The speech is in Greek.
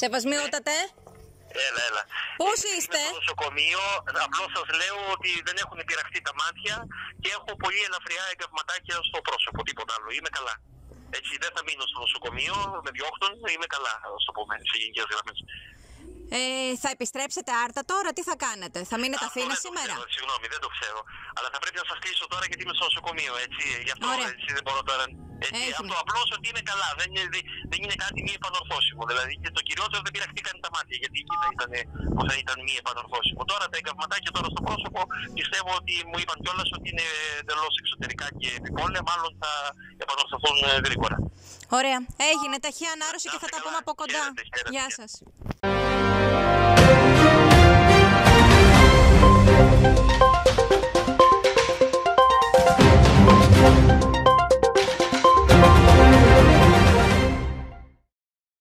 Σεβασμιότατε. Έλα. Πώς είστε? Είμαι στο νοσοκομείο, απλώς σας λέω ότι δεν έχουν πειραχτεί τα μάτια και έχω πολύ ελαφριά εγκαυματάκια στο πρόσωπο, τίποτα άλλο. Είμαι καλά. Έτσι, δεν θα μείνω στο νοσοκομείο, με διώχνουν, είμαι καλά, ας το πούμε, σε γενικές γραμμές. Θα επιστρέψετε Άρτα τώρα, τι θα κάνετε, θα μείνετε Αθήνα σήμερα? Συγγνώμη, δεν το ξέρω. Αλλά θα πρέπει να σας κλείσω τώρα γιατί είμαι στο νοσοκομείο, έτσι. Γι' αυτό έτσι, δεν μπορώ τώρα. Έτσι, αυτό απλώς ότι είμαι καλά. Δεν είναι κάτι μη επανορθώσιμο. Δηλαδή και το κυριότερο δεν πειραχτήκαν τα μάτια. Γιατί εκεί θα ήταν μη επανορθώσιμο. Τώρα τα εγκαυματάκια τώρα στο πρόσωπο πιστεύω ότι μου είπαν κιόλας ότι είναι εντελώς εξωτερικά και επιπόλαια. Μάλλον θα επανορθωθούν γρήγορα. Ωραία. Έγινε ταχεία ανάρρωση και θα τα πούμε από κοντά. Χαίρετε. Γεια σας.